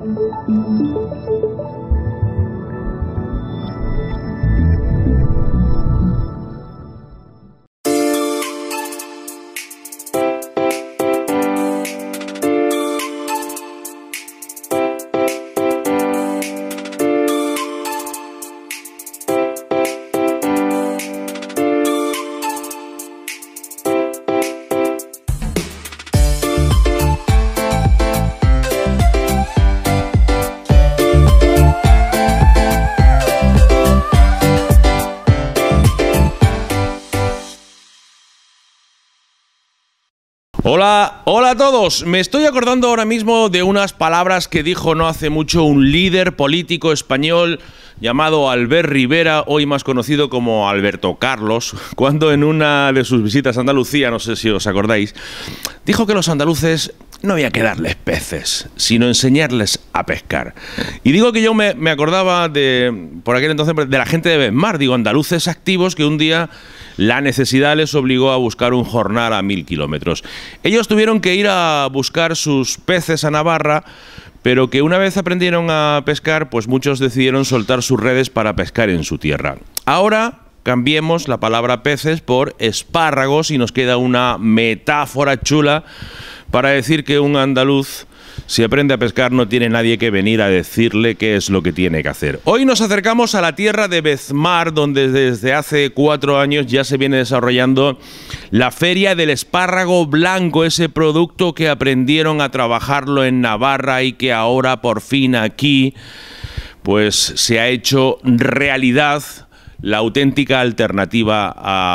Hola a todos. Me estoy acordando ahora mismo de unas palabras que dijo no hace mucho un líder político español llamado Albert Rivera, hoy más conocido como Alberto Carlos, cuando en una de sus visitas a Andalucía, no sé si os acordáis, dijo que los andaluces no había que darles peces, sino enseñarles a pescar. Y digo que yo me acordaba por aquel entonces de la gente de Besmar, digo, andaluces activos que un día la necesidad les obligó a buscar un jornal a 1000 kilómetros. Ellos tuvieron que ir a buscar sus peces a Navarra, pero que una vez aprendieron a pescar, pues muchos decidieron soltar sus redes para pescar en su tierra. Ahora cambiemos la palabra peces por espárragos y nos queda una metáfora chula para decir que un andaluz, si aprende a pescar, no tiene nadie que venir a decirle qué es lo que tiene que hacer. Hoy nos acercamos a la tierra de Besmar, donde desde hace 4 años ya se viene desarrollando la Feria del Espárrago Blanco, ese producto que aprendieron a trabajarlo en Navarra y que ahora por fin aquí pues se ha hecho realidad, la auténtica alternativa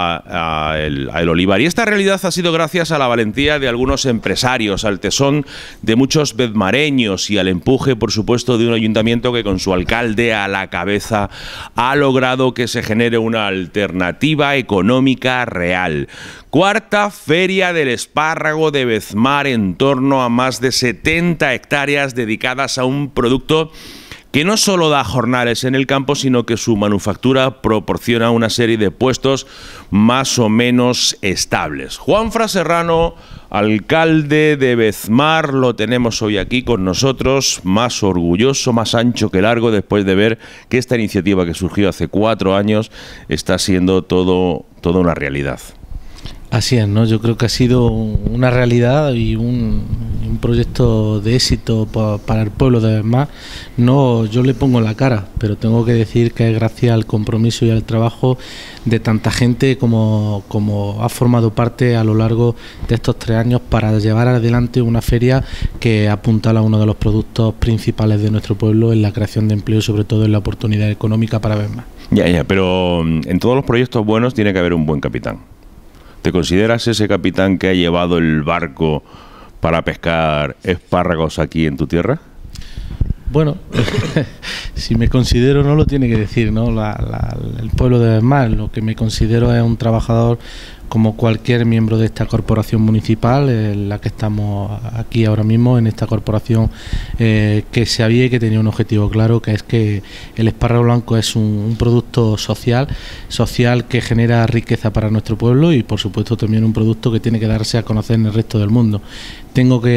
al olivar. Y esta realidad ha sido gracias a la valentía de algunos empresarios, al tesón de muchos besmareños y al empuje, por supuesto, de un ayuntamiento que con su alcalde a la cabeza ha logrado que se genere una alternativa económica real. Cuarta Feria del Espárrago de Besmar, en torno a más de 70 hectáreas dedicadas a un producto que no solo da jornales en el campo, sino que su manufactura proporciona una serie de puestos más o menos estables. Juanfran Serrano, alcalde de Besmar, lo tenemos hoy aquí con nosotros, más orgulloso, más ancho que largo, después de ver que esta iniciativa que surgió hace 4 años está siendo toda una realidad. Así es, ¿no? Yo creo que ha sido una realidad y un proyecto de éxito para el pueblo de Besmar. No, yo le pongo la cara, pero tengo que decir que es gracias al compromiso y al trabajo de tanta gente como ha formado parte a lo largo de estos 3 años para llevar adelante una feria que apuntala a uno de los productos principales de nuestro pueblo en la creación de empleo y sobre todo en la oportunidad económica para Besmar. Ya, pero en todos los proyectos buenos tiene que haber un buen capitán. ¿Te consideras ese capitán que ha llevado el barco para pescar espárragos aquí en tu tierra? Bueno, si me considero no lo tiene que decir, ¿no? El pueblo de Besmar, lo que me considero es un trabajador como cualquier miembro de esta corporación municipal, en la que estamos aquí ahora mismo, en esta corporación que sabía y que tenía un objetivo claro, que es que el espárrago blanco es un producto social que genera riqueza para nuestro pueblo y por supuesto también un producto que tiene que darse a conocer en el resto del mundo. Tengo que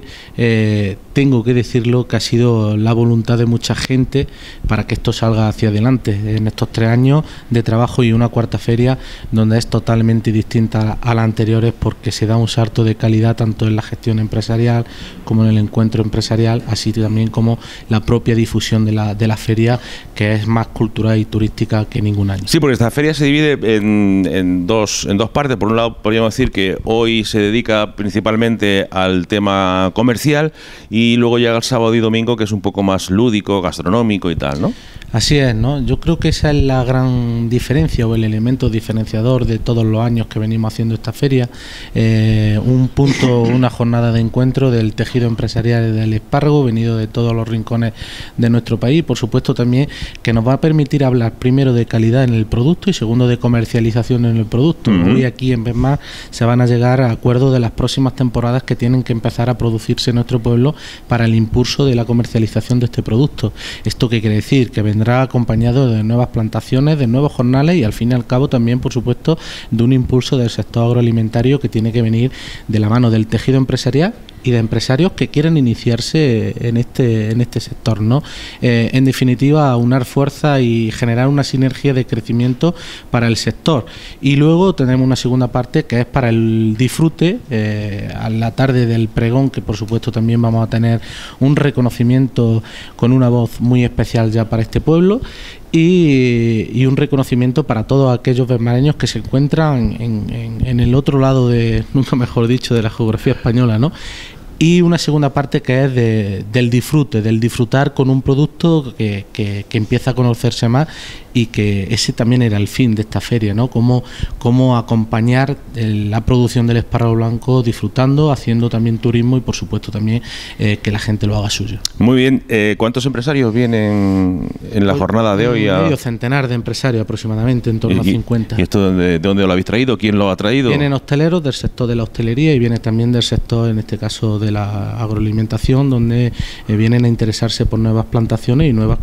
decirlo que ha sido la voluntad de mucha gente para que esto salga hacia adelante en estos 3 años de trabajo y una cuarta feria donde es totalmente distinta a las anteriores porque se da un salto de calidad tanto en la gestión empresarial como en el encuentro empresarial, así también como la propia difusión de la feria, que es más cultural y turística que ningún año. Sí, porque esta feria se divide en dos partes. Por un lado, podríamos decir que hoy se dedica principalmente al tema comercial y luego llega el sábado y domingo, que es un poco más lúdico, gastronómico y tal, ¿no? Así es, ¿no? Yo creo que esa es la gran diferencia o el elemento diferenciador de todos los años que venimos haciendo esta feria. Una jornada de encuentro del tejido empresarial del espárrago venido de todos los rincones de nuestro país. Por supuesto también que nos va a permitir hablar primero de calidad en el producto y segundo de comercialización en el producto. Hoy aquí en Besmar se van a llegar a acuerdos de las próximas temporadas que tienen que empezar a producirse en nuestro pueblo para el impulso de la comercialización de este producto. ¿Esto qué quiere decir? Que vendrá acompañado de nuevas plantaciones, de nuevos jornales y al fin y al cabo también, por supuesto, de un impulso del sector agroalimentario que tiene que venir de la mano del tejido empresarial y de empresarios que quieren iniciarse en este sector, ¿no? En definitiva, aunar fuerza y generar una sinergia de crecimiento para el sector. Y luego tenemos una segunda parte que es para el disfrute, a la tarde del pregón, que por supuesto también vamos a tener un reconocimiento con una voz muy especial ya para este pueblo, y un reconocimiento para todos aquellos besmareños que se encuentran en el otro lado de, nunca mejor dicho, de la geografía española, ¿no? Y una segunda parte que es del disfrute, del disfrutar con un producto que empieza a conocerse más, y que ese también era el fin de esta feria, ¿no? Cómo acompañar la producción del espárrago blanco disfrutando, haciendo también turismo y por supuesto también que la gente lo haga suyo. Muy bien, ¿cuántos empresarios vienen en la jornada de hoy? Medio centenar de empresarios aproximadamente, en torno a 50. ¿Y esto de dónde lo habéis traído? ¿Quién lo ha traído? Vienen hosteleros del sector de la hostelería y viene también del sector, en este caso, de la agroalimentación, donde vienen a interesarse por nuevas plantaciones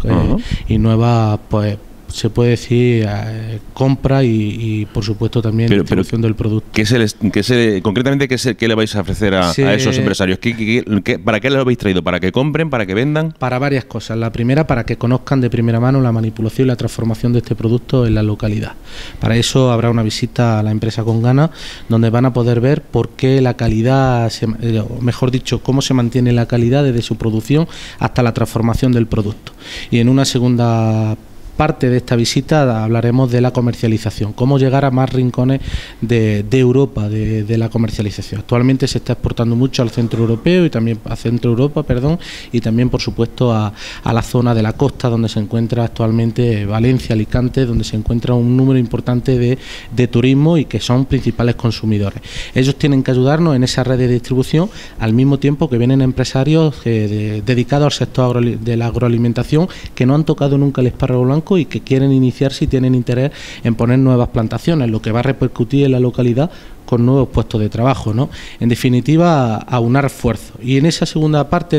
y nuevas pues se puede decir compra y por supuesto también distribución del producto. Concretamente, ¿qué le vais a ofrecer a esos empresarios? ¿Para qué les habéis traído? ¿Para que compren? ¿Para que vendan? Para varias cosas. La primera, para que conozcan de primera mano la manipulación y la transformación de este producto en la localidad. Para eso habrá una visita a la empresa Con Ganas, donde van a poder ver por qué la calidad, mejor dicho, cómo se mantiene la calidad desde su producción hasta la transformación del producto. Y en una segunda parte de esta visita hablaremos de la comercialización, cómo llegar a más rincones de Europa, de la comercialización. Actualmente se está exportando mucho al centro europeo y también a Centro Europa, y también por supuesto a la zona de la costa, donde se encuentra actualmente Valencia, Alicante, donde se encuentra un número importante de turismo y que son principales consumidores. Ellos tienen que ayudarnos en esa red de distribución, al mismo tiempo que vienen empresarios dedicados al sector de la agroalimentación, que no han tocado nunca el espárrago blanco y que quieren iniciarse y tienen interés en poner nuevas plantaciones, lo que va a repercutir en la localidad con nuevos puestos de trabajo, ¿no? En definitiva, aunar esfuerzos. Y en esa segunda parte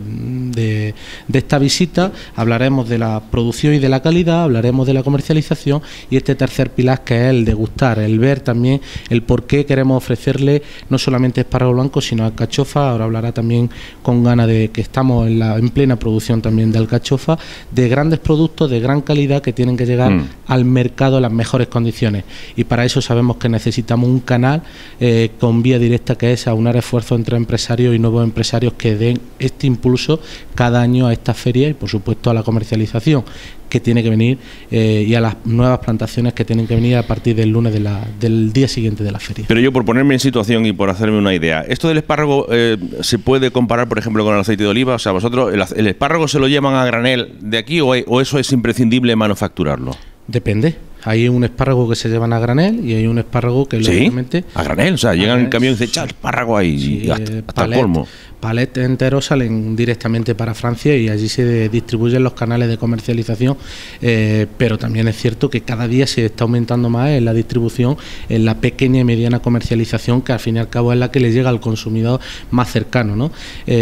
de esta visita hablaremos de la producción y de la calidad, hablaremos de la comercialización, y este tercer pilar, que es el degustar, el ver también el por qué queremos ofrecerle no solamente espárrago blanco, sino alcachofa. Ahora hablará también Con Ganas de que estamos en plena producción también de alcachofa, de grandes productos de gran calidad que tienen que llegar al mercado en las mejores condiciones. Y para eso sabemos que necesitamos un canal con vía directa, que es aunar esfuerzos entre empresarios y nuevos empresarios que den este impulso cada año a esta feria y por supuesto a la comercialización que tiene que venir y a las nuevas plantaciones que tienen que venir a partir del lunes del día siguiente de la feria. Pero yo, por ponerme en situación y por hacerme una idea, ¿esto del espárrago se puede comparar, por ejemplo, con el aceite de oliva? O sea, ¿vosotros el espárrago se lo llevan a granel de aquí o eso es imprescindible manufacturararlo? Depende. Hay un espárrago que se llevan a granel y hay un espárrago que lógicamente... ¿A granel? O sea, llegan en el camión y dicen, echa el espárrago ahí, sí, hasta el colmo. Palets enteros salen directamente para Francia y allí se distribuyen los canales de comercialización, pero también es cierto que cada día se está aumentando más en la distribución, en la pequeña y mediana comercialización, que al fin y al cabo es la que le llega al consumidor más cercano, ¿no?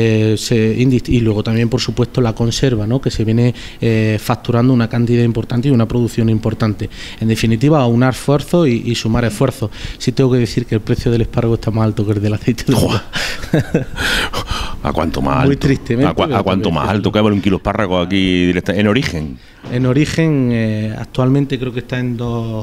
Y luego también, por supuesto, la conserva, ¿no? Que se viene facturando una cantidad importante y una producción importante. En definitiva, aunar esfuerzos y sumar esfuerzos. Sí tengo que decir que el precio del espárrago está más alto que el del aceite de oliva. ¿A cuánto más alto? Muy tristemente. ¿A cuánto más alto? ¿Qué vale un kilo de espárrago aquí en origen? En origen, actualmente creo que está en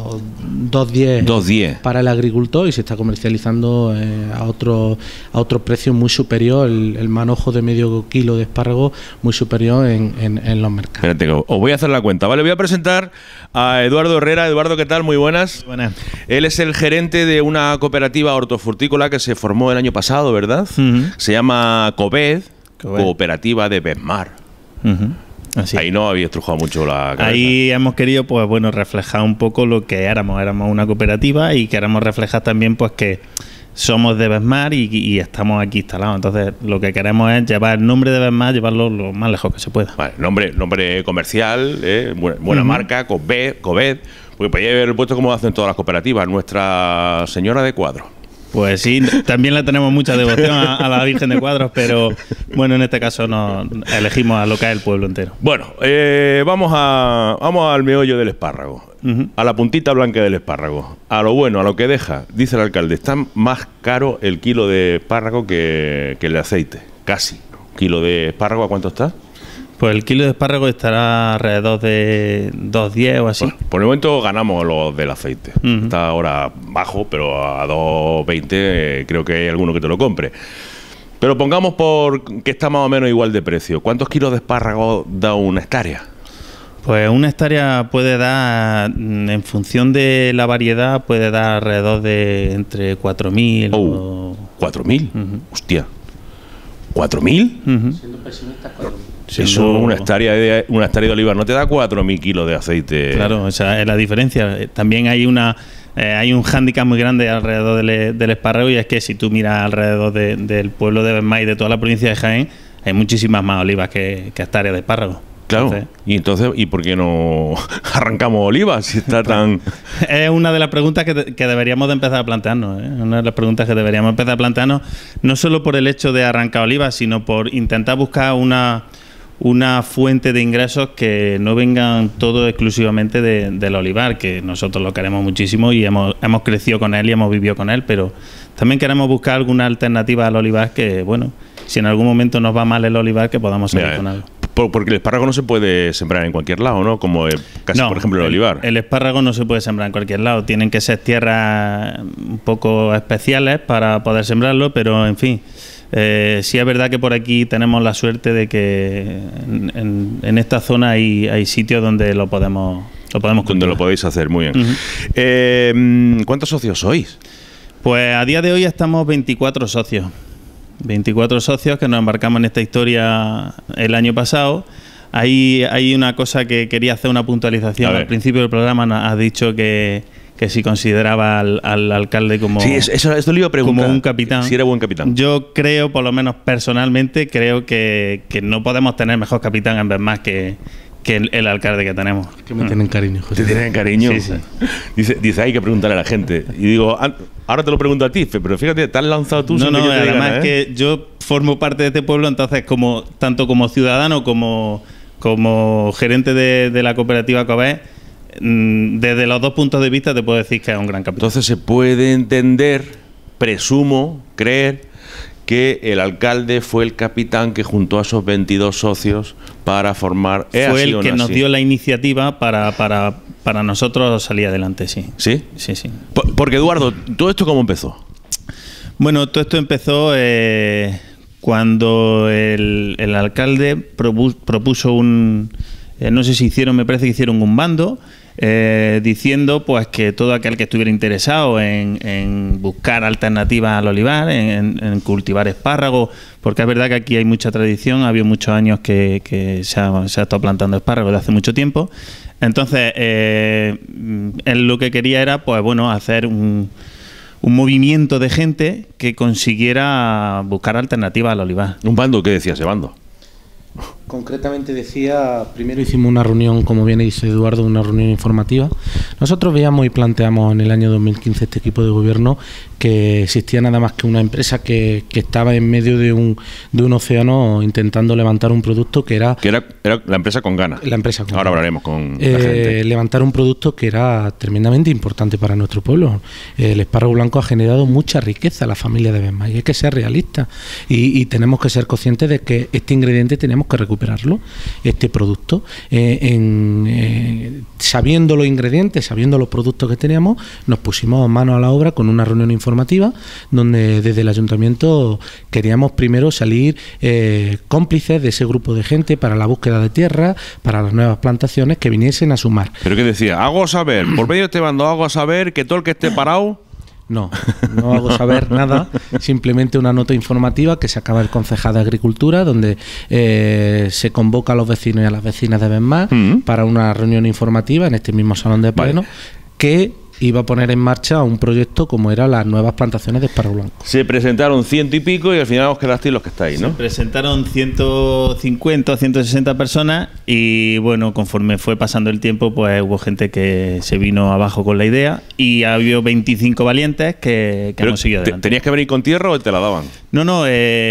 2,10 para el agricultor y se está comercializando a otro precio muy superior, el manojo de medio kilo de espárrago muy superior en los mercados. Espérate, os voy a hacer la cuenta, ¿vale? Voy a presentar a Eduardo Herrera. Eduardo, ¿qué tal? Muy buenas. Buenas. Él es el gerente de una cooperativa hortofrutícola que se formó el año pasado, ¿verdad? Se llama COBED, Cooperativa de Besmar. Así. Ahí no había estrujado mucho la cabeza. Ahí hemos querido, pues bueno, reflejar un poco lo que éramos. Éramos una cooperativa y queremos reflejar también, pues, que somos de Besmar y estamos aquí instalados. Entonces, lo que queremos es llevar el nombre de Besmar, llevarlo lo más lejos que se pueda. Vale, nombre comercial, buena marca, COBED, porque podría haber puesto como hacen todas las cooperativas, Nuestra Señora de Cuadro. Pues sí, también le tenemos mucha devoción a la Virgen de Cuadros, pero bueno, en este caso no elegimos a lo que es el pueblo entero. Bueno, vamos al meollo del espárrago, a la puntita blanca del espárrago, a lo bueno, a lo que deja. Dice el alcalde, está más caro el kilo de espárrago que el de aceite, casi. ¿Kilo de espárrago a cuánto está? Pues el kilo de espárrago estará alrededor de 2,10 o así. Bueno, por el momento ganamos los del aceite. Está ahora bajo, pero a 2,20 creo que hay alguno que te lo compre. Pero pongamos por que está más o menos igual de precio. ¿Cuántos kilos de espárrago da una hectárea? Pues una hectárea puede dar, en función de la variedad, puede dar alrededor de entre 4.000 o... ¿4.000? Hostia. ¿4.000? Siendo pesimistas, 4.000. Eso, una hectárea de olivar no te da 4.000 kilos de aceite. Claro, esa es la diferencia. También hay un hándicap muy grande alrededor del espárrago, y es que si tú miras alrededor del pueblo de Benmar y de toda la provincia de Jaén, hay muchísimas más olivas que hectáreas de espárrago. Claro. ¿Y por qué no arrancamos olivas si está tan...? Es una de las preguntas que deberíamos de empezar a plantearnos, ¿eh? Una de las preguntas que deberíamos empezar a plantearnos, no solo por el hecho de arrancar olivas, sino por intentar buscar una fuente de ingresos que no vengan todo exclusivamente del olivar, que nosotros lo queremos muchísimo y hemos crecido con él y hemos vivido con él, pero también queremos buscar alguna alternativa al olivar que, bueno, si en algún momento nos va mal el olivar, que podamos salir con algo. Porque el espárrago no se puede sembrar en cualquier lado, ¿no? Como casi, por ejemplo, el olivar. El espárrago no se puede sembrar en cualquier lado. Tienen que ser tierras un poco especiales para poder sembrarlo, pero, en fin, sí es verdad que por aquí tenemos la suerte de que en esta zona hay sitios donde lo podemos cultivar. Donde lo podéis hacer, muy bien. ¿Cuántos socios sois? Pues a día de hoy estamos 24 socios. 24 socios que nos embarcamos en esta historia el año pasado. Hay una cosa que quería hacer una puntualización. Al principio del programa has dicho que si consideraba al alcalde como, sí, esto le iba a preguntar, como un capitán. Si era buen capitán. Yo creo, por lo menos personalmente, creo que no podemos tener mejor capitán en Benmar que el alcalde que tenemos. Es que me tienen cariño, José. ¿Te tienen cariño? Sí. Dice, hay que preguntarle a la gente. Y digo, ahora te lo pregunto a ti, pero fíjate, te has lanzado tú. No, además es que yo formo parte de este pueblo, entonces tanto como ciudadano como gerente de la cooperativa Covés, desde los dos puntos de vista te puedo decir que es un gran capitán. Entonces se puede entender, presumo, creer que el alcalde fue el capitán que juntó a esos 22 socios para formar... Fue el que nos dio la iniciativa para nosotros salir adelante, sí. ¿Sí? Sí. Porque, Eduardo, ¿todo esto cómo empezó? Bueno, todo esto empezó cuando el alcalde propuso no sé si me parece que hicieron un bando, diciendo pues que todo aquel que estuviera interesado en buscar alternativas al olivar, en cultivar espárragos, porque es verdad que aquí hay mucha tradición, ha habido muchos años que se ha estado plantando espárragos desde hace mucho tiempo. Entonces, él lo que quería era, pues bueno, hacer un movimiento de gente que consiguiera buscar alternativas al olivar. ¿Un bando? ¿Qué decía ese bando? Concretamente decía, primero hicimos una reunión, como bien dice Eduardo, una reunión informativa. Nosotros veíamos y planteamos en el año 2015 este equipo de gobierno que existía nada más que una empresa que estaba en medio de un océano intentando levantar un producto que era la empresa con ganas. La empresa con Ahora ganas. hablaremos con la gente. Levantar un producto que era tremendamente importante para nuestro pueblo. El espárrago blanco ha generado mucha riqueza a la familia de Benmar y hay que ser realistas y tenemos que ser conscientes de que este ingrediente tenemos que recuperarlo, este producto, sabiendo los ingredientes, sabiendo los productos que teníamos, nos pusimos manos a la obra con una reunión informativa donde desde el ayuntamiento queríamos primero salir cómplices de ese grupo de gente para la búsqueda de tierra, para las nuevas plantaciones que viniesen a sumar. ¿Pero qué decía? Hago saber, por medio de este bando hago saber que todo el que esté parado... No hago saber nada, simplemente una nota informativa que se acaba el concejal de Agricultura, donde se convoca a los vecinos y a las vecinas de Benmar para una reunión informativa en este mismo salón de pleno, que iba a poner en marcha un proyecto como eran las nuevas plantaciones de espárrago blanco. Se presentaron 100 y pico y al final os quedasteis los que estáis, ¿no? Se presentaron 150 o 160 personas y bueno, conforme fue pasando el tiempo, pues hubo gente que se vino abajo con la idea y ha habido 25 valientes que hemos seguido adelante. ¿Tenías que venir con tierra o te la daban? No,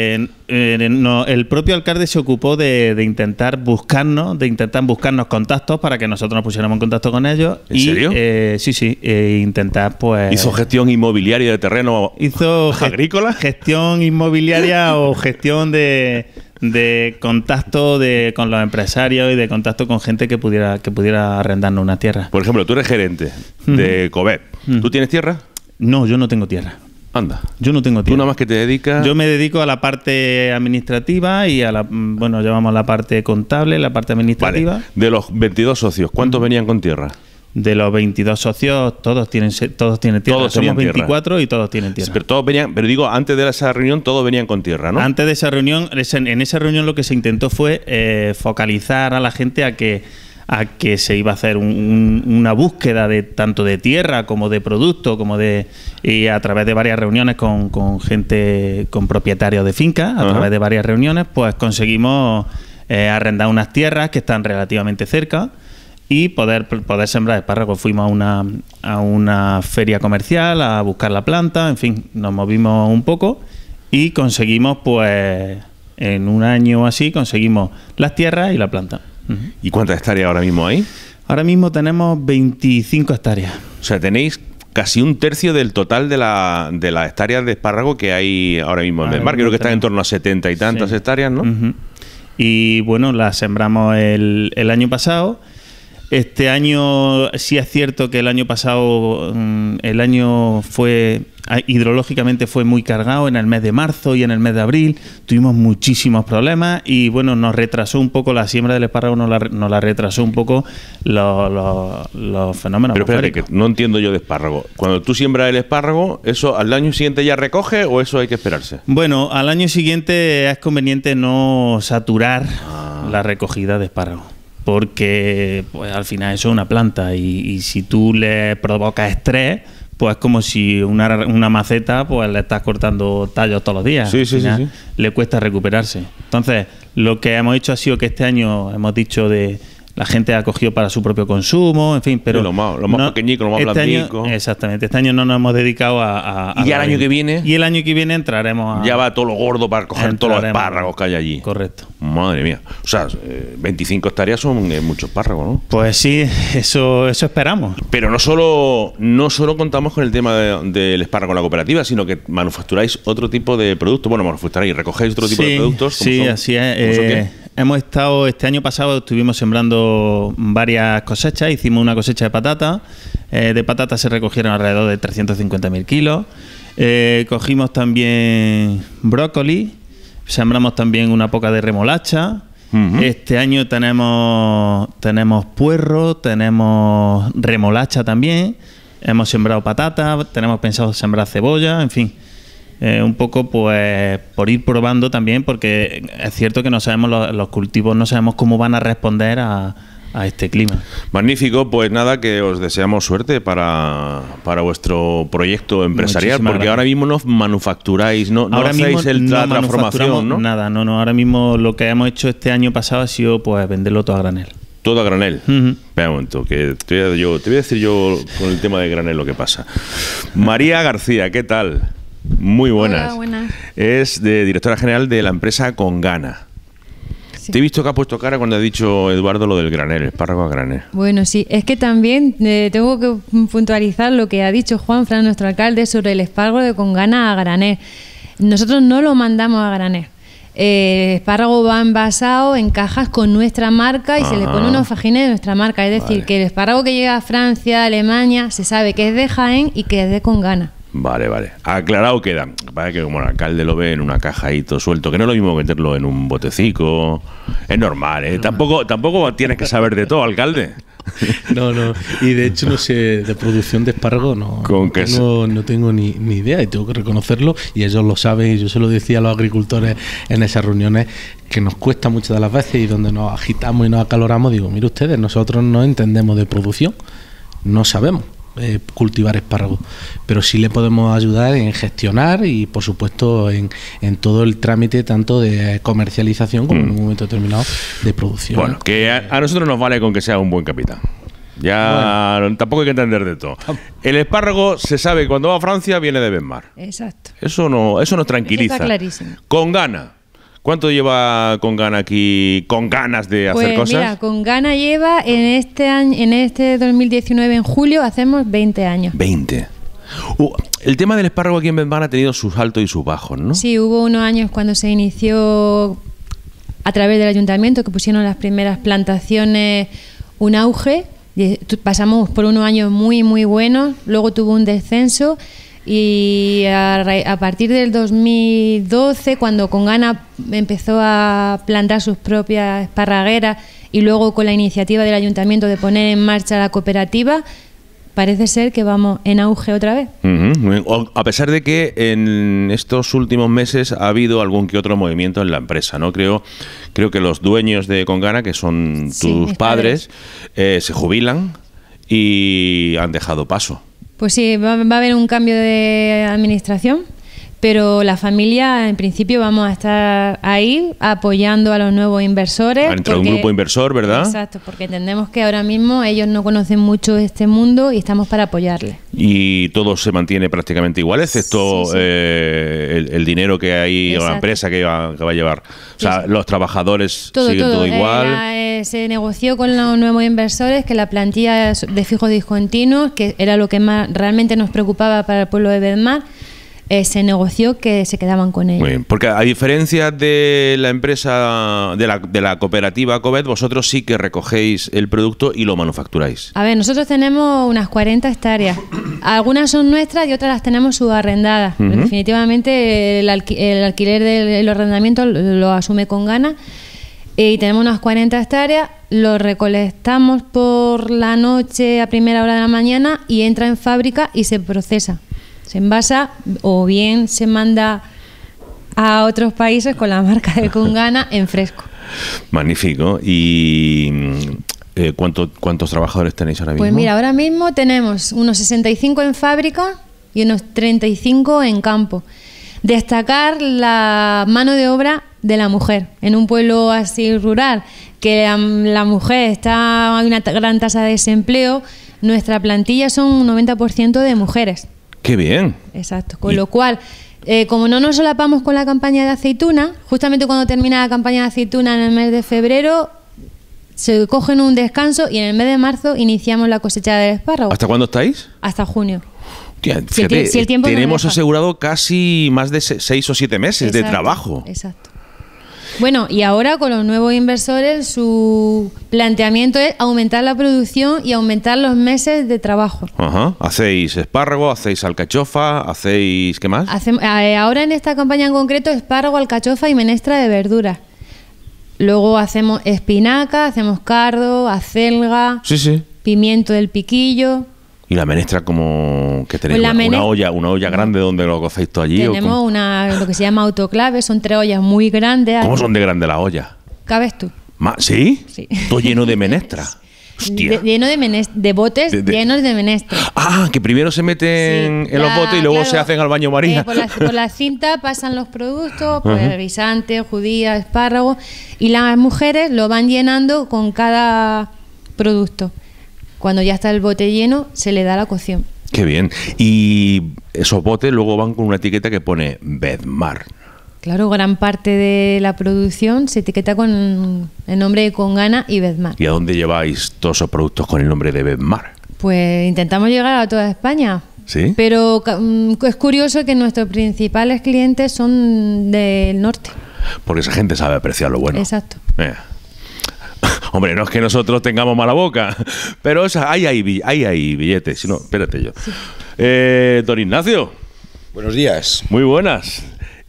el propio alcalde se ocupó de intentar buscarnos contactos para que nosotros nos pusiéramos en contacto con ellos. ¿En serio? Sí, intentar pues... ¿Hizo gestión inmobiliaria de terreno agrícola? Gestión inmobiliaria o gestión de contacto con los empresarios y de contacto con gente que pudiera arrendarnos una tierra. Por ejemplo, tú eres gerente de Covep. ¿Tú tienes tierra? No, yo no tengo tierra. Anda. Yo no tengo tierra. ¿Tú nada más que te dedicas? Yo me dedico a la parte administrativa y llevamos la parte contable, la parte administrativa. Vale. De los 22 socios, ¿cuántos venían con tierra? De los 22 socios, todos tienen tierra. Todos Somos 24 tierra. Y todos tienen tierra. Pero todos venían, pero digo, antes de esa reunión todos venían con tierra, ¿no? Antes de esa reunión, en esa reunión lo que se intentó fue focalizar a la gente a que se iba a hacer una búsqueda de tanto de tierra como de producto, y a través de varias reuniones con gente, con propietarios de fincas, a través de varias reuniones, pues conseguimos arrendar unas tierras que están relativamente cerca y poder sembrar espárragos. Fuimos a una feria comercial a buscar la planta, en fin, nos movimos un poco y conseguimos, pues, en un año o así, conseguimos las tierras y la planta. ¿Y cuántas hectáreas ahora mismo hay? Ahora mismo tenemos 25 hectáreas. O sea, tenéis casi un tercio del total de las hectáreas de espárrago que hay ahora mismo en el mar. Creo que están en torno a 70 y tantas hectáreas, ¿no? Y bueno, las sembramos el año pasado. Este año sí es cierto que el año pasado hidrológicamente fue muy cargado en el mes de marzo y en el mes de abril. Tuvimos muchísimos problemas y bueno, nos retrasó un poco la siembra del espárrago, nos la retrasó un poco los fenómenos. Pero espérate, que no entiendo yo de espárrago. Cuando tú siembras el espárrago, ¿eso al año siguiente ya recoge o eso hay que esperarse? Bueno, al año siguiente es conveniente no saturar la recogida de espárrago, porque pues al final eso es una planta y si tú le provocas estrés, pues es como si una maceta pues le estás cortando tallos todos los días. Sí. Le cuesta recuperarse. Entonces, lo que hemos hecho ha sido que este año hemos dicho la gente ha cogido para su propio consumo, en fin, pero... Sí, lo más pequeñico, lo más blandico. Exactamente, este año no nos hemos dedicado a ¿Y el año que viene? Y el año que viene entraremos ya va todo lo gordo para coger todos los espárragos que hay allí. Correcto. Madre mía. O sea, 25 hectáreas son muchos espárragos, ¿no? Pues sí, eso esperamos. Pero no solo contamos con el tema del espárrago en la cooperativa, sino que manufacturáis otro tipo de productos. Bueno, manufacturáis, recogéis otro tipo de productos. Sí, así es. Hemos estado, este año pasado estuvimos sembrando varias cosechas, hicimos una cosecha de patata. De patata se recogieron alrededor de 350.000 kilos. Cogimos también brócoli, sembramos también una poca de remolacha. Este año tenemos puerro, tenemos remolacha también. Hemos sembrado patata, tenemos pensado sembrar cebolla, en fin. Un poco pues por ir probando también, porque es cierto que no sabemos los cultivos, no sabemos cómo van a responder a este clima. Magnífico, pues nada, que os deseamos suerte para vuestro proyecto empresarial. Muchísimas porque gracias. Ahora mismo no manufacturáis, no hacéis la transformación, ¿no? Nada, no, ahora mismo lo que hemos hecho este año pasado ha sido pues venderlo todo a granel. Todo a granel. Espera un momento, que te voy a decir yo con el tema de granel lo que pasa. María García, ¿qué tal? Muy buenas. Hola, buenas. Es directora general de la empresa Congana. Sí. Te he visto que ha puesto cara cuando ha dicho Eduardo lo del granel, el espárrago a granel. Bueno, sí, es que también tengo que puntualizar lo que ha dicho Juanfran, nuestro alcalde, sobre el espárrago de Congana a granel. Nosotros no lo mandamos a granel. El espárrago va envasado en cajas con nuestra marca y se le pone unos fajines de nuestra marca. Es decir, que el espárrago que llega a Francia, Alemania, se sabe que es de Jaén y que es de Congana. Vale. Aclarado queda. Para que como el alcalde lo ve en una caja ahí todo suelto, que no es lo mismo meterlo en un botecico. Es normal, ¿eh? Tampoco tienes que saber de todo, alcalde. No. Y de hecho, no sé, de producción de espárragos no tengo ni idea y tengo que reconocerlo. Y ellos lo saben y yo se lo decía a los agricultores en esas reuniones que nos cuesta muchas de las veces y donde nos agitamos y nos acaloramos. Digo, mire ustedes, nosotros no entendemos de producción, no sabemos. cultivar espárragos, pero sí le podemos ayudar en gestionar y por supuesto en todo el trámite tanto de comercialización como en un momento determinado de producción. Bueno, que a nosotros nos vale con que sea un buen capitán. Ya bueno, tampoco hay que entender de todo. El espárrago se sabe que cuando va a Francia viene de Bedmar. Exacto. Eso nos tranquiliza. Eso está clarísimo. Con Gana. ¿Cuánto lleva Con Gana aquí con ganas de hacer cosas? Mira, Con Gana lleva en este año, en este 2019 en julio hacemos 20 años. 20. El tema del espárrago aquí en Bedmar ha tenido sus altos y sus bajos, ¿no? Sí, hubo unos años cuando se inició a través del ayuntamiento que pusieron las primeras plantaciones un auge. Pasamos por unos años muy muy buenos, luego tuvo un descenso y a partir del 2012, cuando Con Gana empezó a plantar sus propias esparragueras y luego con la iniciativa del ayuntamiento de poner en marcha la cooperativa, parece ser que vamos en auge otra vez. A pesar de que en estos últimos meses ha habido algún que otro movimiento en la empresa, ¿no? Creo que los dueños de Con Gana, que son tus padres, se jubilan y han dejado paso. Pues sí, va a haber un cambio de administración, pero la familia, en principio, vamos a estar ahí apoyando a los nuevos inversores. Han entrado un grupo inversor, ¿verdad? Exacto, porque entendemos que ahora mismo ellos no conocen mucho este mundo y estamos para apoyarles. Y todo se mantiene prácticamente igual, excepto sí. El dinero que hay, o la empresa que va a llevar. O sea, los trabajadores siguen todo igual. Se negoció con los nuevos inversores que la plantilla de fijos discontinuos, que era lo que más realmente nos preocupaba para el pueblo de Bedmar, se negoció que se quedaban con ellos. Muy bien, porque a diferencia de la empresa, de la cooperativa Covet, vosotros sí que recogéis el producto y lo manufacturáis. A ver, nosotros tenemos unas 40 hectáreas. Algunas son nuestras y otras las tenemos subarrendadas. Definitivamente el alquiler del arrendamiento lo asume Con Gana. Y tenemos unas 40 hectáreas, lo recolectamos por la noche a primera hora de la mañana y entra en fábrica y se procesa. Se envasa o bien se manda a otros países con la marca de Con Gana en fresco. Magnífico. ¿Y cuántos trabajadores tenéis ahora mismo? Pues mira, ahora mismo tenemos unos 65 en fábrica y unos 35 en campo. Destacar la mano de obra de la mujer en un pueblo así rural, que la mujer hay una gran tasa de desempleo. Nuestra plantilla son un 90% de mujeres. ¡Qué bien! Exacto, con lo cual, como no nos solapamos con la campaña de aceituna, justamente cuando termina la campaña de aceituna en el mes de febrero, se cogen un descanso y en el mes de marzo iniciamos la cosecha del espárrago. ¿Hasta cuándo estáis? Hasta junio. Tía, fíjate, si el tiempo tenemos asegurado casi más de 6 o 7 meses de trabajo. Exacto. Bueno, y ahora con los nuevos inversores su planteamiento es aumentar la producción y aumentar los meses de trabajo. Ajá. ¿Hacéis espárrago, hacéis alcachofa, hacéis qué más? Ahora en esta campaña en concreto espárrago, alcachofa y menestra de verduras. Luego hacemos espinaca, hacemos cardo, acelga, pimiento del piquillo. ¿Y la menestra como que tenéis? Pues una olla grande donde lo cocéis todo allí? Tenemos lo que se llama autoclave, son 3 ollas muy grandes. ¿Cómo son de grande la olla? ¿Cabes tú? ¿Sí? Sí. Todo lleno de menestra. Hostia. Lleno de botes llenos de menestra. Ah, que primero se meten en los botes y luego se hacen al baño María. Por la cinta pasan los productos, pues guisante, judía, espárrago, y las mujeres lo van llenando con cada producto. Cuando ya está el bote lleno, se le da la cocción. Qué bien. Y esos botes luego van con una etiqueta que pone Bedmar. Claro, gran parte de la producción se etiqueta con el nombre de Con Gana y Bedmar. ¿Y a dónde lleváis todos esos productos con el nombre de Bedmar? Pues intentamos llegar a toda España. ¿Sí? Pero es curioso que nuestros principales clientes son del norte. Porque esa gente sabe apreciar lo bueno. Exacto. Hombre, no es que nosotros tengamos mala boca, pero hay billetes. Si no, espérate yo. Sí. Don Ignacio. Buenos días. Muy buenas.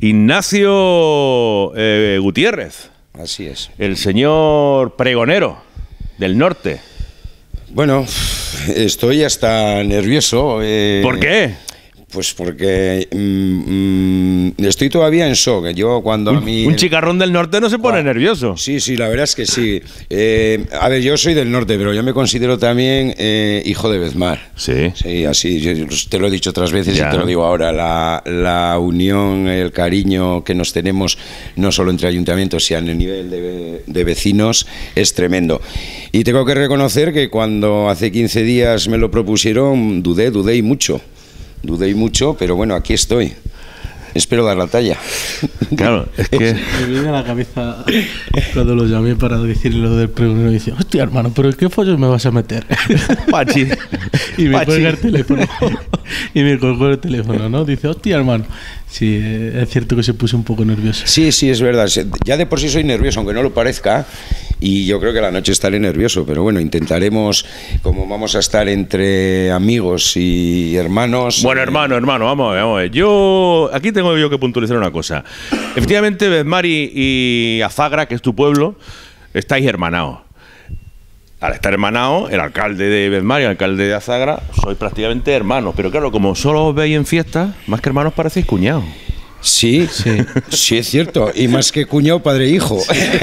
Ignacio Gutiérrez. Así es. El señor pregonero del norte. Bueno, estoy hasta nervioso. ¿Por qué? Pues porque estoy todavía en shock. Yo cuando a mí... Un chicarrón del norte no se pone nervioso. Sí, la verdad es que sí. A ver, yo soy del norte, pero yo me considero también hijo de Bezmar. Sí. Sí, así, yo te lo he dicho otras veces Ya. y te lo digo ahora. La unión, el cariño que nos tenemos, no solo entre ayuntamientos, sino a nivel de vecinos, es tremendo. Y tengo que reconocer que cuando hace 15 días me lo propusieron, dudé y mucho. Pero bueno, aquí estoy. Espero dar la talla. Claro, es que... Me viene a la cabeza cuando lo llamé para decirle lo del pregonero y dice, hostia hermano, pero ¿en qué follo me vas a meter? Pachi. Y me Pachi. cuelga el teléfono. Y me colgó el teléfono, ¿no? Dice, hostia hermano. Sí, es cierto que se puso un poco nervioso. Sí, es verdad. Ya de por sí soy nervioso, aunque no lo parezca. Y yo creo que la noche estaré nervioso. Pero bueno, intentaremos, como vamos a estar entre amigos y hermanos... Bueno, hermano, vamos a ver. Aquí tengo yo que puntualizar una cosa. Efectivamente, Bezmar y Azagra, que es tu pueblo, estáis hermanados. Al estar hermanados, el alcalde de Bezmar y el alcalde de Azagra sois prácticamente hermanos. Pero claro, como solo os veis en fiestas, más que hermanos parecéis cuñados. Sí, es cierto. Y más que cuñado, padre e hijo.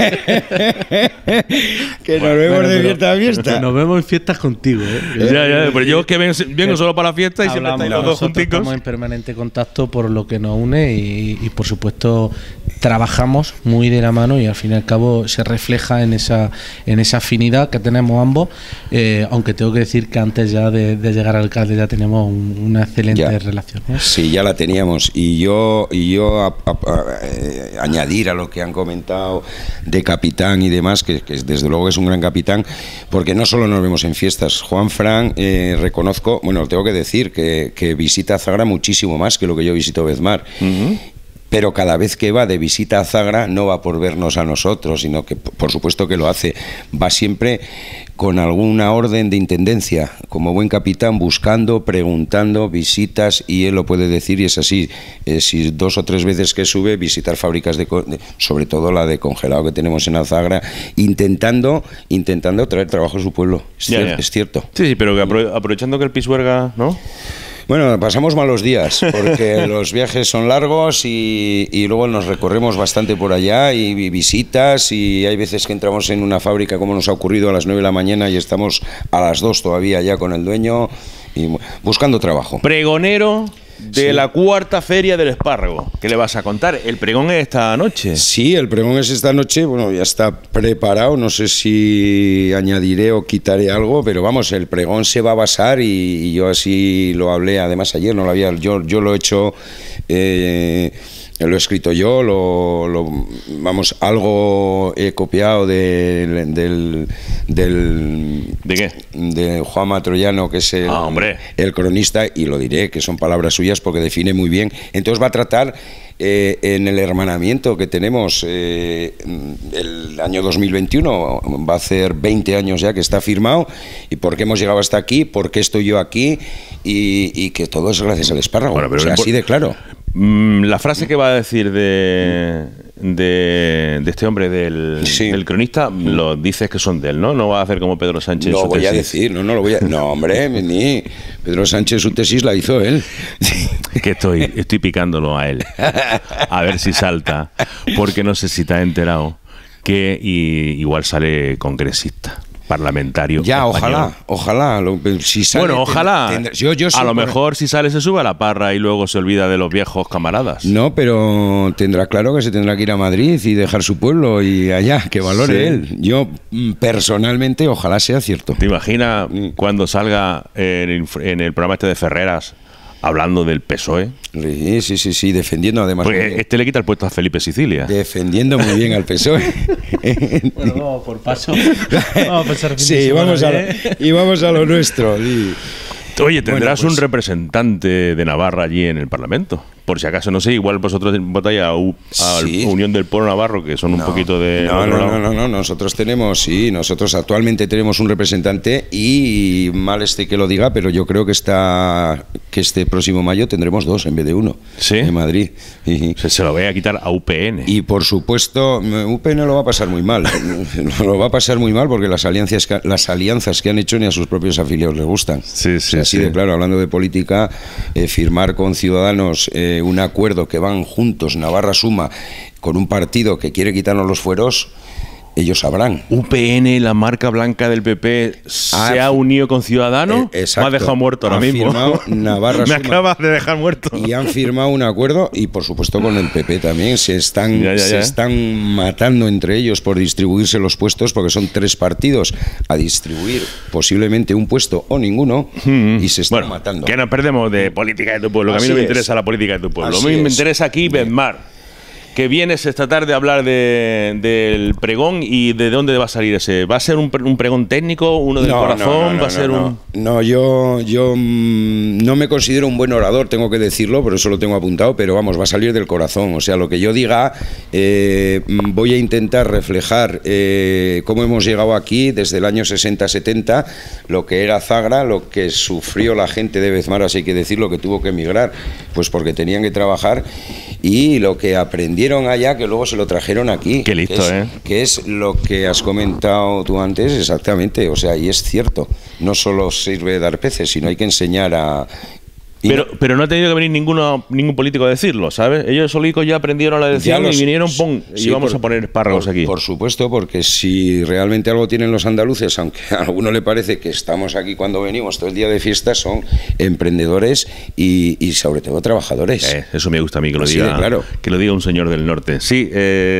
Que nos vemos de fiesta a fiesta. Nos vemos en fiestas contigo, ¿eh? Ya, pero yo es que vengo solo para la fiesta y siempre estáis los dos Nosotros junticos. estamos en permanente contacto por lo que nos une y por supuesto trabajamos muy de la mano y al fin y al cabo se refleja en esa afinidad que tenemos ambos, aunque tengo que decir que antes ya de llegar al alcalde ya tenemos una excelente relación, ¿eh? Sí, ya la teníamos. Y yo añadir a lo que han comentado de capitán y demás, que desde luego es un gran capitán, porque no solo nos vemos en fiestas. Juan Fran, reconozco, bueno, tengo que decir que visita Azagra muchísimo más que lo que yo visito Bezmar. Pero cada vez que va de visita a Azagra no va por vernos a nosotros, sino que por supuesto que lo hace. Va siempre con alguna orden de intendencia, como buen capitán, buscando, preguntando, visitas, y él lo puede decir y es así. Si 2 o 3 veces que sube, visitar fábricas sobre todo la de congelado que tenemos en Azagra, intentando traer trabajo a su pueblo. Es cierto. Sí, pero que aprovechando que el Pisuerga, ¿no? Bueno, pasamos malos días porque los viajes son largos y luego nos recorremos bastante por allá y visitas, y hay veces que entramos en una fábrica, como nos ha ocurrido, a las 9 de la mañana y estamos a las 2 todavía ya con el dueño y buscando trabajo. Pregonero de la 4ª Feria del Espárrago. ¿Qué le vas a contar? El pregón es esta noche. Sí, el pregón es esta noche. Bueno, ya está preparado. No sé si añadiré o quitaré algo, pero vamos, el pregón se va a basar y yo así lo hablé. Además, ayer no lo había. Yo lo he hecho. Lo he escrito yo, vamos, algo he copiado ¿de qué? De Juanma Troyano, que es el cronista, y lo diré, que son palabras suyas porque define muy bien. Entonces va a tratar en el hermanamiento que tenemos el año 2021, va a hacer 20 años ya que está firmado, y por qué hemos llegado hasta aquí, por qué estoy yo aquí, y que todo es gracias al espárrago. Bueno, pero así de claro. La frase que va a decir de este hombre, del cronista, lo dices que son de él, ¿no? No va a hacer como Pedro Sánchez. No voy a decir, no lo voy a... No, hombre, ni Pedro Sánchez su tesis la hizo él. Es que estoy picándolo a él. A ver si salta. Porque no sé si te has enterado que igual sale congresista, parlamentario. Ya, español. ojalá. Si sale, bueno, ojalá. Yo a lo mejor si sale se sube a la parra y luego se olvida de los viejos camaradas. No, pero tendrá claro que se tendrá que ir a Madrid y dejar su pueblo y allá, que valore él. Yo, personalmente, ojalá sea cierto. ¿Te imaginas cuando salga en el programa este de Ferreras hablando del PSOE? Sí, defendiendo además. Porque le quita el puesto a Felipe Sicilia. Defendiendo muy bien al PSOE. Bueno, vamos por paso. Vamos a pasar vamos a lo nuestro. Oye, tendrás bueno, pues, un representante de Navarra allí en el Parlamento. por si acaso, no sé, igual vosotros votáis a Sí. Unión del Pueblo Navarro, que son un poquito de... No, nosotros tenemos, sí, nosotros actualmente tenemos un representante y mal que lo diga, pero yo creo que este próximo mayo tendremos 2 en vez de 1 ¿Sí? en Madrid. Se lo voy a quitar a UPN. Y por supuesto, UPN lo va a pasar muy mal. Lo va a pasar muy mal porque las alianzas que han hecho ni a sus propios afiliados les gustan. Sí, O sea, así de claro, hablando de política, firmar con Ciudadanos un acuerdo que van juntos, Navarra Suma, con un partido que quiere quitarnos los fueros, ellos sabrán. UPN, la marca blanca del PP, se ha unido con Ciudadanos. Exacto. Me ha dejado muerto ahora mismo. Firmado Navarra Me Suma. acabas de dejar muerto. Y han firmado un acuerdo y por supuesto con el PP también. Se están matando entre ellos por distribuirse los puestos, porque son 3 partidos a distribuir posiblemente un puesto o ninguno, y se están matando. Que nos perdemos de política de tu pueblo, que a mí Así no me es. interesa la política de tu pueblo. Así A mí me es. interesa aquí Besmar, que vienes esta tarde a hablar del pregón. ¿Y de dónde va a salir ese? ¿Va a ser un pregón técnico, uno del corazón? ¿Va a ser un...? No, yo no me considero un buen orador, tengo que decirlo, por eso lo tengo apuntado, pero vamos, va a salir del corazón. O sea, lo que yo diga, voy a intentar reflejar cómo hemos llegado aquí desde el año 60-70, lo que era Zagra, lo que sufrió la gente de Besmar, así hay que decirlo, que tuvo que emigrar, pues porque tenían que trabajar, y lo que aprendieron allá, que luego se lo trajeron aquí. Qué listo, que es lo que has comentado tú antes, exactamente. O sea, y es cierto, no solo sirve dar peces, sino hay que enseñar a... Pero no ha tenido que venir ningún político a decirlo, ¿sabes? Ellos solicos ya aprendieron la lección y vinieron, ¡pum! Sí, y vamos a poner espárragos aquí. Por supuesto, porque si realmente algo tienen los andaluces, aunque a alguno le parece que estamos aquí cuando venimos todo el día de fiesta, son emprendedores y sobre todo trabajadores. Eso me gusta a mí que lo Así diga, de claro. que lo diga un señor del norte. Sí,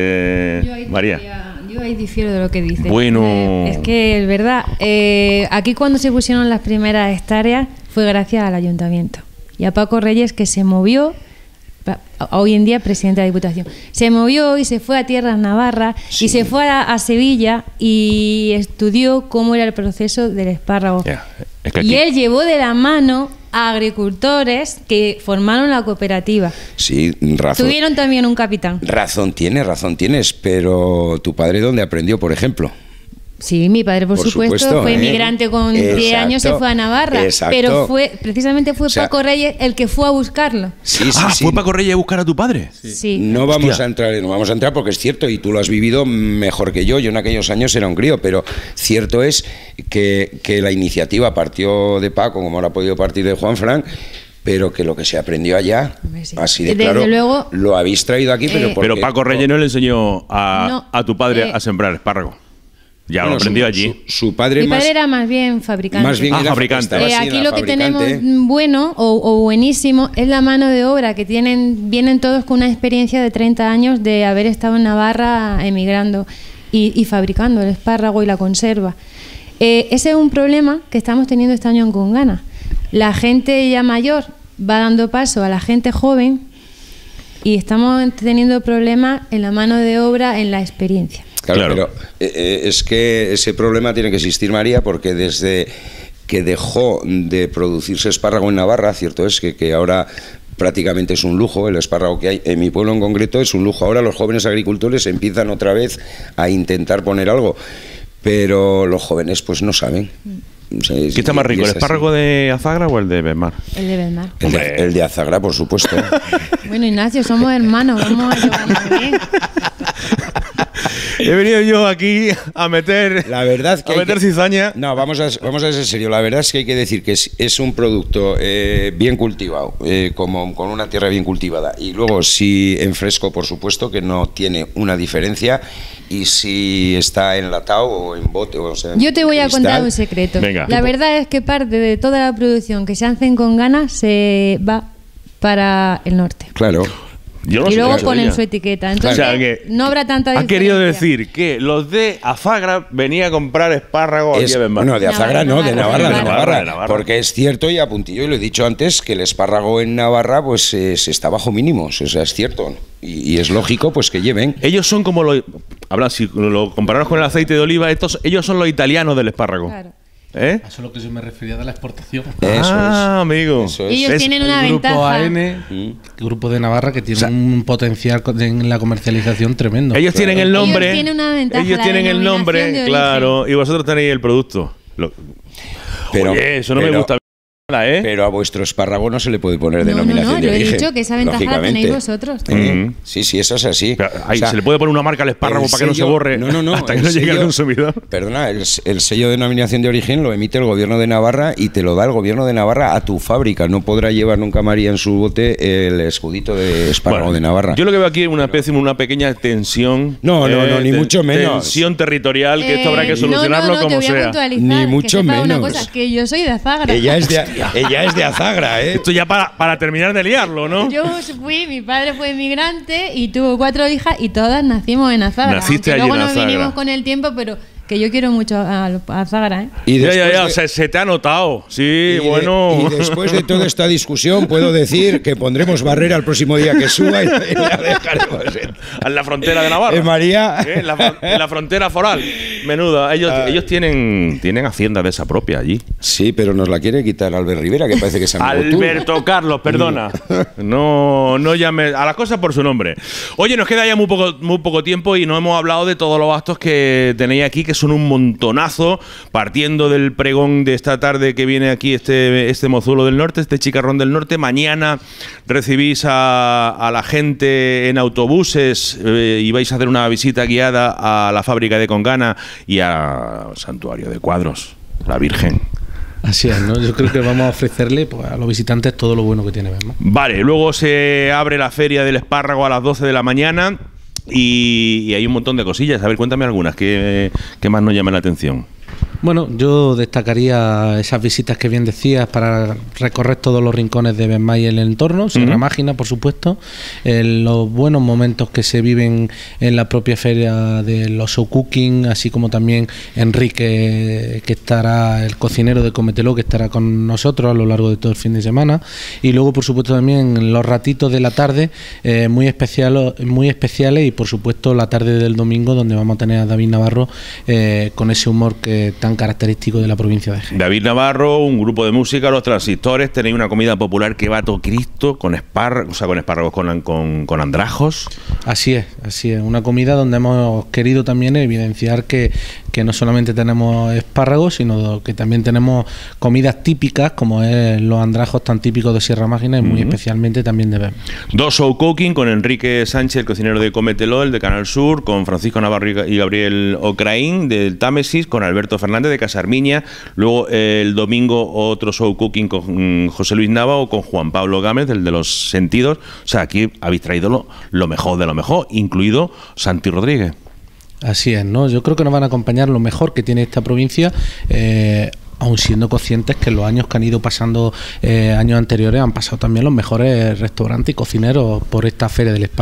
María. Yo ahí difiero de lo que dice. Bueno. Es que es verdad. Aquí cuando se pusieron las primeras hectáreas fue gracias al ayuntamiento y a Paco Reyes, que se movió, hoy en día presidente de la Diputación, se movió y se fue a tierras navarras, Sí. y se fue a Sevilla y estudió cómo era el proceso del espárrago. Es que Y aquí- él llevó de la mano a agricultores que formaron la cooperativa. Sí, razón. Tuvieron también un capitán. Razón tienes, pero tu padre, ¿dónde aprendió, por ejemplo? Sí, mi padre, por supuesto, fue inmigrante con 10 años, se fue a Navarra. Exacto. Pero precisamente fue O sea, Paco Reyes el que fue a buscarlo. Sí, ¿Fue Paco Reyes a buscar a tu padre? Sí. No vamos Hostia. a entrar porque es cierto, y tú lo has vivido mejor que yo. Yo en aquellos años era un crío, pero cierto es que la iniciativa partió de Paco, como ahora ha podido partir de Juan Fran, pero que lo que se aprendió allá, Hombre, sí. así de Desde claro, luego, lo habéis traído aquí, pero porque... Pero Paco Reyes no le enseñó No, a tu padre a sembrar espárrago. Ya Bueno, lo aprendió allí. Su padre Mi más... padre era más bien fabricante. Más bien era fabricante. estaba así en Aquí la lo que tenemos fabricante. bueno o buenísimo es la mano de obra, que vienen todos con una experiencia de 30 años de haber estado en Navarra emigrando y fabricando el espárrago y la conserva. Ese es un problema que estamos teniendo este año en Congana. La gente ya mayor va dando paso a la gente joven y estamos teniendo problemas en la mano de obra, en la experiencia. Claro, Claro. pero es que ese problema tiene que existir, María, porque desde que dejó de producirse espárrago en Navarra, cierto es que ahora prácticamente es un lujo, el espárrago que hay en mi pueblo en concreto es un lujo. Ahora los jóvenes agricultores empiezan otra vez a intentar poner algo, pero los jóvenes pues no saben. O sea, ¿Qué está más rico, el espárrago de Azagra o el de Besmar? El de Belmar. El de Azagra, por supuesto. Bueno, Ignacio, somos hermanos, vamos a llevarnos bien. He venido yo aquí a meter, La verdad que hay que- cizaña. No, vamos a ser serios. La verdad es que hay que decir que es un producto bien cultivado, como con una tierra bien cultivada. Y luego, si en fresco, por supuesto, que no tiene una diferencia. Y si está enlatado o en bote, o sea, Yo te voy a cristal, contar un secreto. Venga. La verdad es que parte de toda la producción que se hace con ganas se va para el norte. Claro. Yo no Y sé luego eso, ponen ella. su etiqueta. Entonces, O sea, que no habrá tanta Ha diferencia. querido decir que los de Azagra venía a comprar espárragos aquí a Besmar. Bueno, de Azagra no, de Navarra, de Navarra. Porque es cierto, y apuntillo, y lo he dicho antes, que el espárrago en Navarra pues se está bajo mínimos. O sea, es cierto. Y es lógico pues que lleven. Ellos son como los... Hablan, si lo comparamos con el aceite de oliva, ellos son los italianos del espárrago. Claro. ¿Eh? Eso es lo que yo me refería de la exportación. Amigo. Eso es. Ellos tienen una el grupo ventaja. AN, grupo de Navarra, que tiene un potencial en la comercialización tremendo. Ellos tienen el nombre. Ellos tienen una ventaja, Ellos la tienen el denominación nombre, de origen. claro, y vosotros tenéis el producto. Pero- Oye, eso no me pero- gusta nada, ¿eh? Pero a vuestro espárrago no se le puede poner No, denominación no, de yo he origen. dicho que esa ventaja la lógicamente. tenéis vosotros. Sí, sí, eso es así. Pero, O sea, ¿se le puede poner una marca al espárrago el para que no se sello- borre no, hasta que el no llegue al sello- consumidor? Perdona, el sello de denominación de origen lo emite el gobierno de Navarra y te lo da el gobierno de Navarra a tu fábrica. No podrá llevar nunca María en su bote el escudito de espárrago Bueno, de Navarra. Yo lo que veo aquí es una pequeña tensión. No, ni mucho menos. Tensión territorial, que esto habrá que solucionarlo no, como te voy a sea. puntualizar, Ni que mucho sepa una menos. cosa, que yo soy de Azagra. Ella es de Azagra, ¿eh? Esto ya para terminar de liarlo, ¿no? Mi padre fue inmigrante y tuvo 4 hijas y todas nacimos en Azagra. Naciste Aunque allí luego en nos Azagra. vinimos con el tiempo, pero que yo quiero mucho a Azagra, ¿eh? Y Ya, después de- se te ha notado. Sí, y bueno. y después de toda esta discusión puedo decir que pondremos barrera el próximo día que suba y la dejaremos En la frontera de Navarra. María. En la frontera foral. Menuda. Ellos tienen hacienda de esa propia allí. Sí, pero nos la quiere quitar Albert Rivera, que parece que es amigo tuyo. Alberto Carlos, perdona. No llame a las cosas por su nombre. Oye, nos queda ya muy poco tiempo y no hemos hablado de todos los actos que tenéis aquí, que son un montonazo, partiendo del pregón de esta tarde que viene aquí este mozuelo del norte, este chicarrón del norte. Mañana recibís a la gente en autobuses y vais a hacer una visita guiada a la fábrica de Congana y al santuario de Cuadros, la Virgen. Así es, ¿no? Yo creo que vamos a ofrecerle pues, a los visitantes todo lo bueno que tiene Besmar. Vale, luego se abre la feria del espárrago a las 12 de la mañana y hay un montón de cosillas. A ver, cuéntame algunas que más nos llaman la atención. Bueno, yo destacaría esas visitas que bien decías para recorrer todos los rincones de Besmar y el entorno, Sierra Mágina, por supuesto, los buenos momentos que se viven en la propia feria de los show cooking, así como también Enrique, que estará, el cocinero de Cómetelo, que estará con nosotros a lo largo de todo el fin de semana, y luego, por supuesto, también los ratitos de la tarde muy especiales y, por supuesto, la tarde del domingo, donde vamos a tener a David Navarro con ese humor que tan característico de la provincia de Jaén. David Navarro, un grupo de música, Los Transistores, tenéis una comida popular que va a todo Cristo, con espárragos, con andrajos. Así es, una comida donde hemos querido también evidenciar que no solamente tenemos espárragos, sino que también tenemos comidas típicas, como es los andrajos tan típicos de Sierra Mágina y muy especialmente también de Besmar. 2 show cooking con Enrique Sánchez, el cocinero de Cómetelo, el de Canal Sur, con Francisco Navarro y Gabriel Ocraín del Támesis, con Alberto Fernández de Casarmiña. Luego el domingo otro show cooking con José Luis Nava o con Juan Pablo Gámez, el de los sentidos. O sea, aquí habéis traído lo mejor de lo mejor, incluido Santi Rodríguez. Así es, ¿no? Yo creo que nos van a acompañar lo mejor que tiene esta provincia, aun siendo conscientes que en los años que han ido pasando, años anteriores, han pasado también los mejores restaurantes y cocineros por esta feria del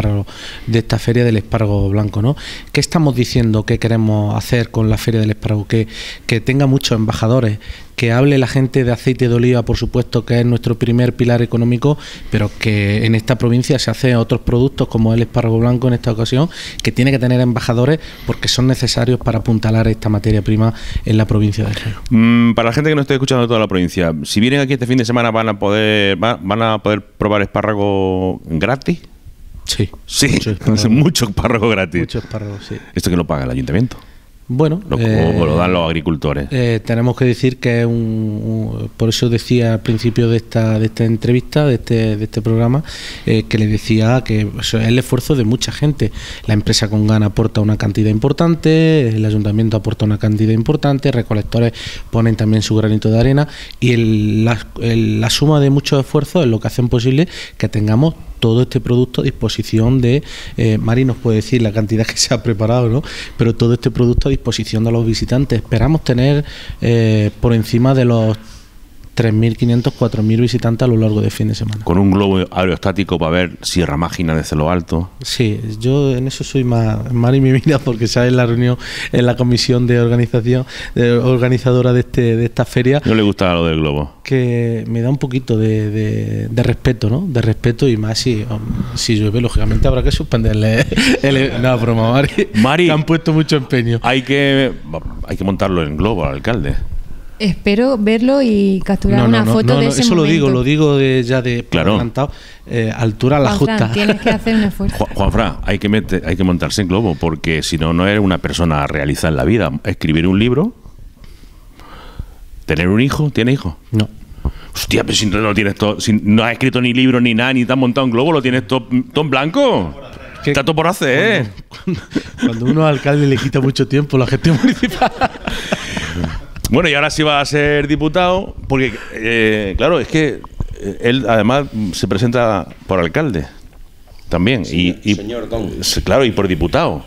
espárrago blanco, ¿no? ¿Qué estamos diciendo que queremos hacer con la feria del espárrago? Que tenga muchos embajadores, que hable la gente de aceite de oliva, por supuesto, que es nuestro primer pilar económico, pero que en esta provincia se hacen otros productos como el espárrago blanco en esta ocasión, que tiene que tener embajadores porque son necesarios para apuntalar esta materia prima en la provincia de Jaén. Para la gente que nos esté escuchando de toda la provincia, si vienen aquí este fin de semana van a poder probar espárrago gratis. Sí. Mucho espárrago gratis. Mucho espárrago, sí. ¿Esto que lo paga el ayuntamiento? Bueno, o lo dan los agricultores. Tenemos que decir que es por eso decía al principio de esta entrevista, de este programa, que le decía que es el esfuerzo de mucha gente. La empresa Congana aporta una cantidad importante, el ayuntamiento aporta una cantidad importante, recolectores ponen también su granito de arena y la suma de muchos esfuerzos es lo que hacen posible que tengamos todo este producto a disposición de Mari nos puede decir la cantidad que se ha preparado, ¿no? Pero todo este producto a disposición de los visitantes. Esperamos tener por encima de los 3.500, 4.000 visitantes a lo largo del fin de semana. Con un globo aerostático para ver Sierra Mágina desde lo alto. Sí, yo en eso soy más Mari mi vida, porque sabes la reunión en la comisión de organización organizadora de esta feria. No le gusta lo del globo. Que me da un poquito de respeto, ¿no? De respeto y más si llueve, lógicamente habrá que suspenderle. No, broma, Mari. Que han puesto mucho empeño. Hay que montarlo en globo al alcalde. Espero verlo y capturar una foto de ese eso momento. lo digo ya de Claro. adelantado, altura la Juanfran, justa. tienes que hacer un esfuerzo. Juanfran, hay que montarse en globo, porque si no, no eres una persona realizada en la vida. Escribir un libro, tener un hijo, ¿tiene hijo? No. Hostia, pero si no lo tienes todo, si no has escrito ni libro ni nada, ni te has montado un globo, lo tienes todo en blanco. ¿Qué? Está todo por hacer. Cuando uno es alcalde le quita mucho tiempo la gestión municipal. Bueno, y ahora sí va a ser diputado, porque, claro, es que él además se presenta por alcalde también. Señor Don. Claro, y por diputado.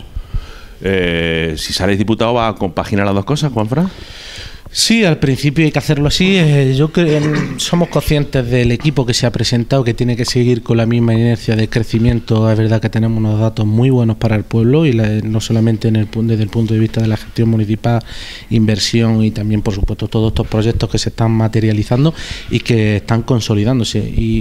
Si sales diputado, ¿va a compaginar las dos cosas, Juanfran? Sí, al principio hay que hacerlo así. Yo creo somos conscientes del equipo que se ha presentado, que tiene que seguir con la misma inercia de crecimiento. Es verdad que tenemos unos datos muy buenos para el pueblo y no solamente desde el punto de vista de la gestión municipal, inversión y también, por supuesto, todos estos proyectos que se están materializando y que están consolidándose.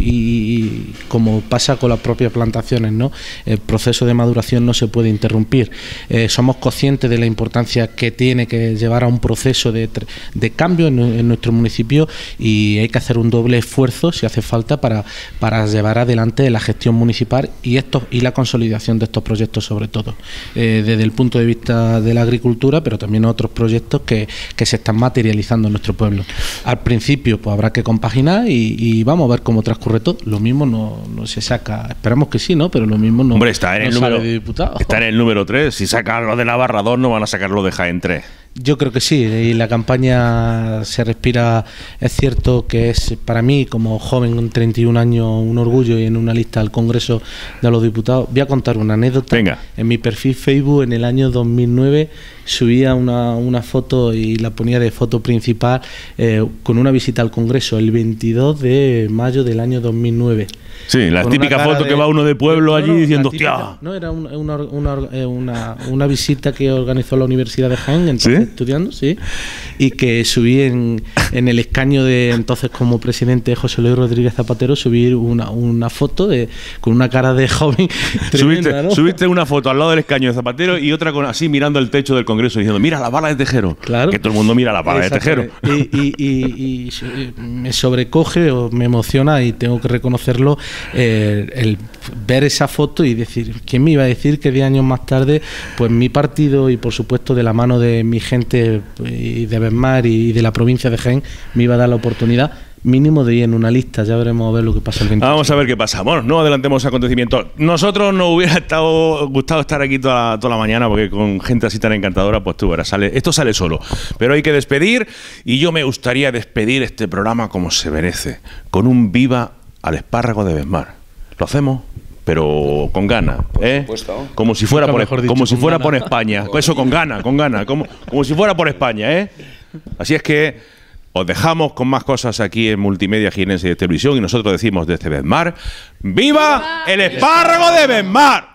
Y como pasa con las propias plantaciones, ¿no? El proceso de maduración no se puede interrumpir. Somos conscientes de la importancia que tiene que llevar a un proceso de cambio en nuestro municipio y hay que hacer un doble esfuerzo si hace falta para llevar adelante la gestión municipal y la consolidación de estos proyectos, sobre todo desde el punto de vista de la agricultura, pero también otros proyectos que se están materializando en nuestro pueblo. Al principio pues habrá que compaginar y vamos a ver cómo transcurre todo. Lo mismo no se saca, esperamos que sí, ¿no? Pero lo mismo no. Hombre, está en el sale número, de diputado. está en el número 3. Si sacan lo de Navarra 2, no van a sacarlo de Jaén 3. Yo creo que sí, y la campaña se respira. Es cierto que es para mí, como joven con 31 años, un orgullo y en una lista al Congreso de los Diputados. Voy a contar una anécdota. Venga. En mi perfil Facebook en el año 2009 subía una foto y la ponía de foto principal con una visita al Congreso el 22 de mayo del año 2009. Sí, la Con típica una cara foto que va uno de pueblo allí diciendo, la típica- hostia. No, era una visita que organizó la Universidad de Jaén, entonces ¿Sí? estudiando, sí, y que subí en el escaño de entonces como presidente José Luis Rodríguez Zapatero, subí una foto con una cara de joven tremenda, ¿no? Subiste una foto al lado del escaño de Zapatero y otra así mirando el techo del Congreso diciendo, mira la bala de Tejero. Claro. Que todo el mundo mira la bala de Tejero. Y me sobrecoge o me emociona y tengo que reconocerlo el ver esa foto y decir, ¿quién me iba a decir que 10 años más tarde pues mi partido y por supuesto de la mano de mi gente y de Besmar y de la provincia de Jaén me iba a dar la oportunidad mínimo de ir en una lista? Ya veremos a ver lo que pasa el 28. Vamos a ver qué pasa. Bueno, no adelantemos acontecimientos. Nosotros nos hubiera gustado estar aquí toda la mañana porque con gente así tan encantadora, pues tú verás, esto sale solo. Pero hay que despedir y yo me gustaría despedir este programa como se merece, con un viva al espárrago de Besmar. ¿Lo hacemos? Pero con gana, ¿eh? supuesto. Como si fuera Nunca por, mejor dicho, como si con fuera gana. por España. Eso con gana, como si fuera por España, ¿eh? Así es que os dejamos con más cosas aquí en Multimedia Jienense de Televisión y nosotros decimos desde Besmar, ¡viva el espárrago de Besmar!